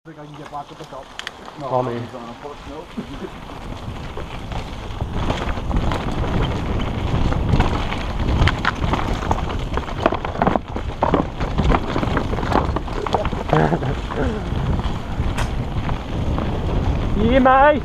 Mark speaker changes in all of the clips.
Speaker 1: think I can get back at the top.
Speaker 2: No, Tommy.
Speaker 1: He's on a push, no.
Speaker 2: Yeah, mate.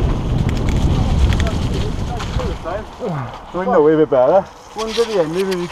Speaker 1: Doing no way a bit better. One's at the end, maybe